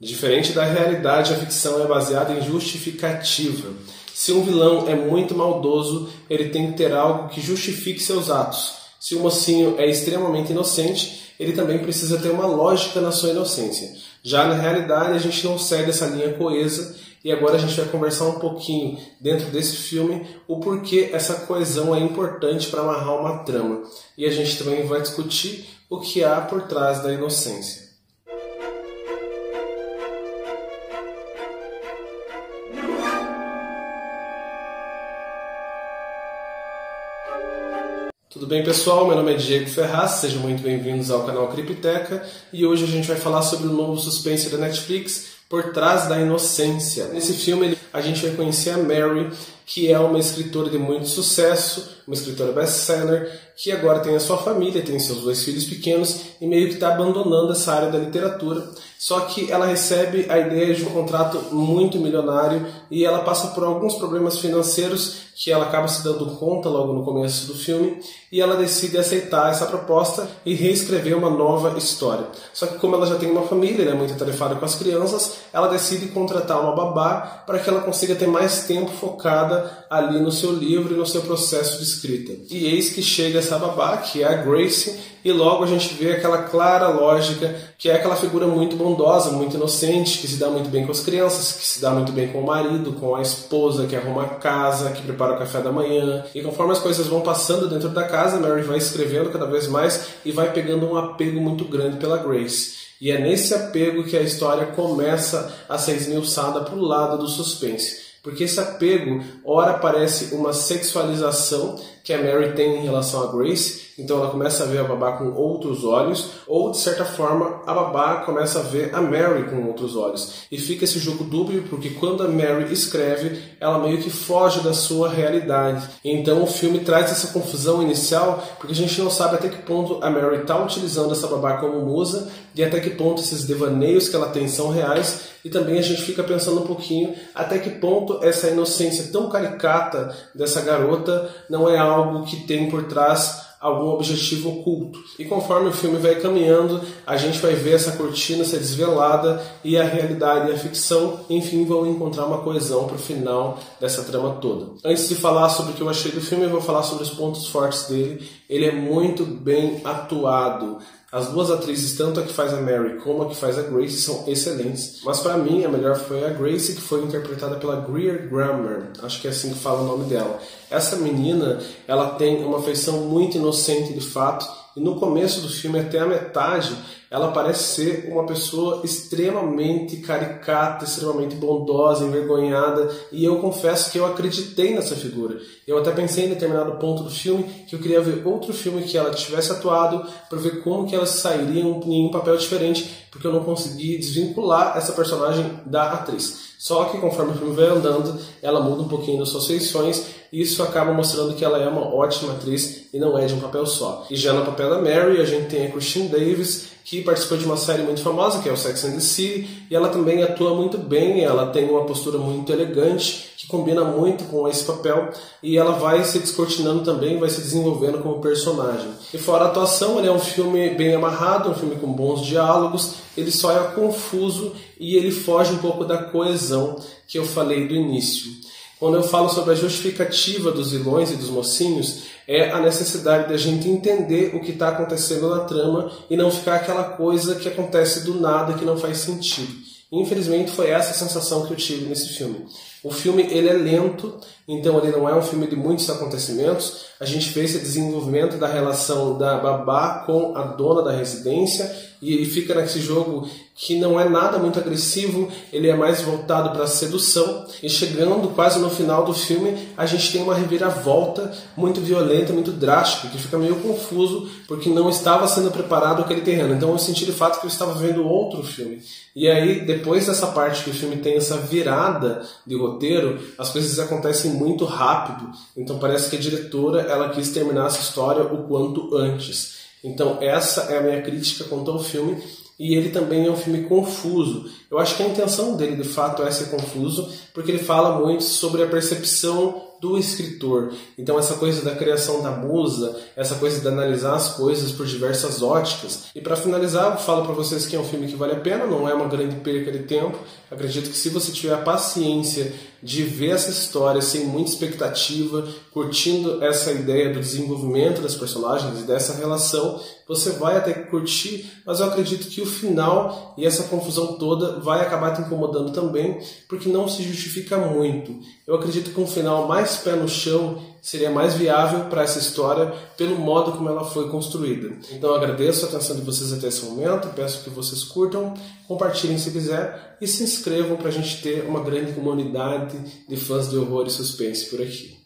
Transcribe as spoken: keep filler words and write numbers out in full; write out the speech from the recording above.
Diferente da realidade, a ficção é baseada em justificativa. Se um vilão é muito maldoso, ele tem que ter algo que justifique seus atos. Se o mocinho é extremamente inocente, ele também precisa ter uma lógica na sua inocência. Já na realidade, a gente não segue essa linha coesa, e agora a gente vai conversar um pouquinho dentro desse filme o porquê essa coesão é importante para amarrar uma trama. E a gente também vai discutir o que há por trás da inocência. Tudo bem, pessoal? Meu nome é Diego Ferraz, sejam muito bem-vindos ao canal Cripteca e hoje a gente vai falar sobre o novo suspense da Netflix, Por Trás da Inocência. Nesse filme a gente vai conhecer a Mary, que é uma escritora de muito sucesso, uma escritora best-seller, que agora tem a sua família, tem seus dois filhos pequenos e meio que está abandonando essa área da literatura. Só que ela recebe a ideia de um contrato muito milionário e ela passa por alguns problemas financeiros que ela acaba se dando conta logo no começo do filme e ela decide aceitar essa proposta e reescrever uma nova história. Só que como ela já tem uma família, né, muito atarefada com as crianças, ela decide contratar uma babá para que ela consiga ter mais tempo focada ali no seu livro e no seu processo de escrita. E eis que chega essa babá, que é a Grace, e logo a gente vê aquela clara lógica, que é aquela figura muito bondosa, muito inocente, que se dá muito bem com as crianças, que se dá muito bem com o marido, com a esposa, que arruma a casa, que prepara o café da manhã. E conforme as coisas vão passando dentro da casa, Mary vai escrevendo cada vez mais e vai pegando um apego muito grande pela Grace. E é nesse apego que a história começa a ser esmiuçada para o lado do suspense. Porque esse apego, ora parece uma sexualização que a Mary tem em relação a Grace, então ela começa a ver a babá com outros olhos, ou de certa forma a babá começa a ver a Mary com outros olhos. E fica esse jogo dúbio, porque quando a Mary escreve, ela meio que foge da sua realidade. Então o filme traz essa confusão inicial, porque a gente não sabe até que ponto a Mary está utilizando essa babá como musa, e até que ponto esses devaneios que ela tem são reais, e também a gente fica pensando um pouquinho até que ponto essa inocência tão caricata dessa garota não é algo que tem por trás algum objetivo oculto. E conforme o filme vai caminhando, a gente vai ver essa cortina ser desvelada e a realidade e a ficção, enfim, vão encontrar uma coesão para o final dessa trama toda. Antes de falar sobre o que eu achei do filme, eu vou falar sobre os pontos fortes dele. Ele é muito bem atuado. As duas atrizes, tanto a que faz a Mary como a que faz a Grace, são excelentes. Mas para mim, a melhor foi a Grace, que foi interpretada pela Greer Grammer. Acho que é assim que fala o nome dela. Essa menina, ela tem uma feição muito inocente de fato. E no começo do filme, até a metade, ela parece ser uma pessoa extremamente caricata, extremamente bondosa, envergonhada. E eu confesso que eu acreditei nessa figura. Eu até pensei em determinado ponto do filme que eu queria ver outro filme que ela tivesse atuado para ver como que elas sairiam em um papel diferente, porque eu não consegui desvincular essa personagem da atriz. Só que conforme o filme vai andando, ela muda um pouquinho das suas feições e isso acaba mostrando que ela é uma ótima atriz e não é de um papel só. E já no papel da Mary, a gente tem a Christine Davis, que participou de uma série muito famosa, que é o Sex and the City, e ela também atua muito bem, ela tem uma postura muito elegante, que combina muito com esse papel, e ela vai se descortinando também, vai se desenvolvendo como personagem. E fora a atuação, ele é um filme bem amarrado, um filme com bons diálogos, ele só é confuso e ele foge um pouco da coesão que eu falei do início. Quando eu falo sobre a justificativa dos vilões e dos mocinhos, é a necessidade da gente entender o que está acontecendo na trama e não ficar aquela coisa que acontece do nada que não faz sentido. Infelizmente foi essa a sensação que eu tive nesse filme. O filme ele é lento, então ele não é um filme de muitos acontecimentos. A gente vê esse desenvolvimento da relação da babá com a dona da residência e ele fica nesse jogo que não é nada muito agressivo, ele é mais voltado para a sedução. E chegando quase no final do filme, a gente tem uma reviravolta muito violenta, muito drástica, que fica meio confuso, porque não estava sendo preparado aquele terreno. Então eu senti de fato que eu estava vendo outro filme. E aí, depois dessa parte que o filme tem essa virada de roteiro, as coisas acontecem muito rápido. Então parece que a diretora ela quis terminar essa história o quanto antes. Então essa é a minha crítica quanto ao filme. E ele também é um filme confuso. Eu acho que a intenção dele, de fato, é ser confuso, porque ele fala muito sobre a percepção do escritor. Então essa coisa da criação da musa, essa coisa de analisar as coisas por diversas óticas. E para finalizar, eu falo para vocês que é um filme que vale a pena, não é uma grande perca de tempo. Acredito que se você tiver a paciência de ver essa história sem muita expectativa, curtindo essa ideia do desenvolvimento das personagens e dessa relação, você vai até curtir, mas eu acredito que o final e essa confusão toda vai acabar te incomodando também, porque não se justifica muito. Eu acredito que um final mais pé no chão seria mais viável para essa história pelo modo como ela foi construída. Então eu agradeço a atenção de vocês até esse momento, peço que vocês curtam, compartilhem se quiser e se inscrevam para a gente ter uma grande comunidade de fãs de horror e suspense por aqui.